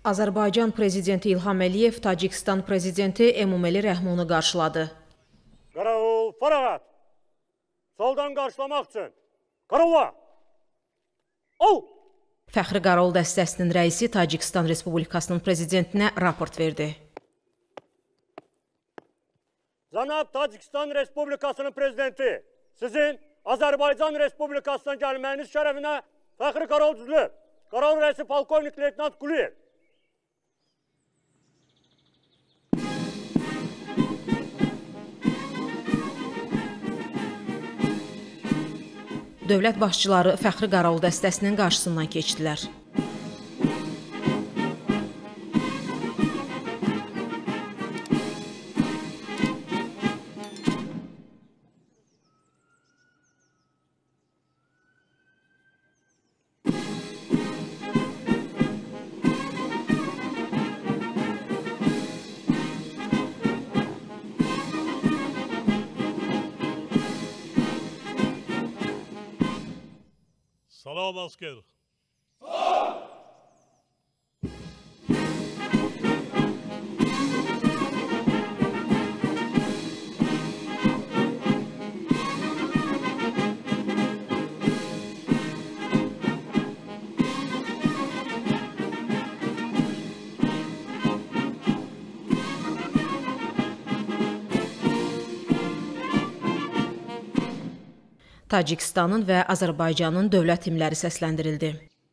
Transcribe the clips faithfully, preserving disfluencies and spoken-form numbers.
Azərbaycan prezidenti İlham Əliyev Tacikistan prezidenti Emomali Rəhmonu qarşıladı. Qaravul, fərağat! Soldan qarşılamaq üçün. Qaravula! Ol! Fəxri Qaravul dəstəsinin rəisi Tacikistan Respublikasının prezidentinə raport verdi. Cənab Tacikistan Respublikasının prezidenti, sizin Azərbaycan Respublikasına gəlməyiniz şərəfinə Fəxri Qaravul düzülüb. Qaravul rəisi polkovnik leytenant Quliyev. Dövlət başçıları Fəxri Qaravul dəstəsinin qarşısından keçdilər. Salam asker. Tacikistanın və Azərbaycanın dövlət himləri səsləndirildi.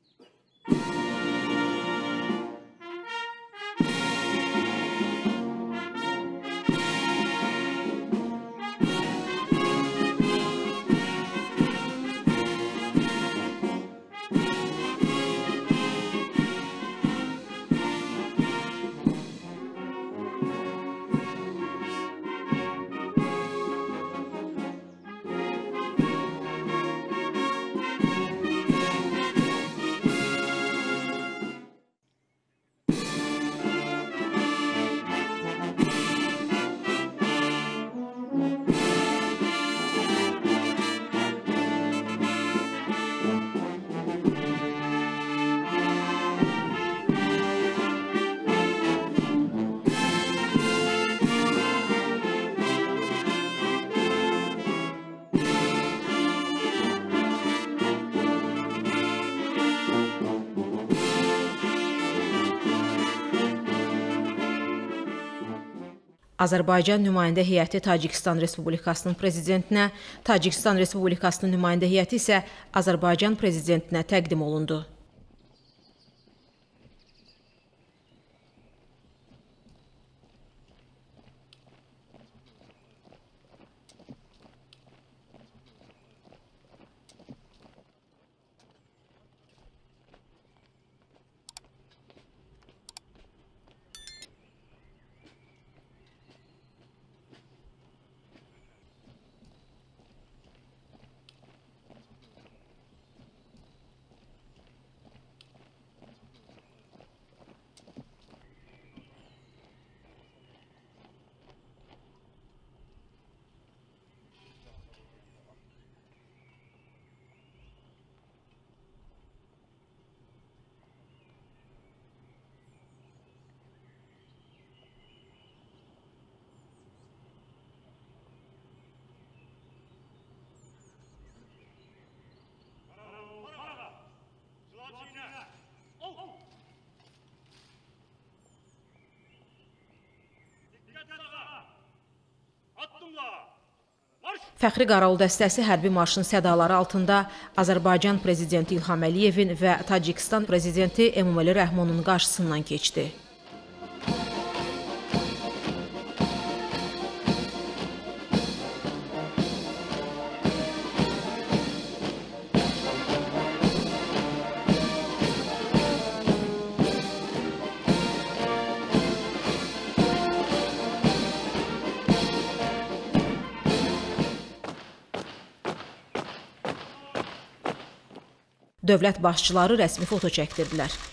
Azərbaycan nümayəndə heyəti Tacikistan Respublikasının prezidentinə, Tacikistan Respublikasının nümayəndə heyəti isə Azərbaycan prezidentinə təqdim olundu. Fəxri Qaravul dəstəsi hərbi marşın sədaları altında Azərbaycan prezidenti İlham Əliyevin və Tacikistan prezidenti Emomali Rəhmonun qarşısından keçdi. Dövlət başçıları rəsmi foto çəkdirdilər.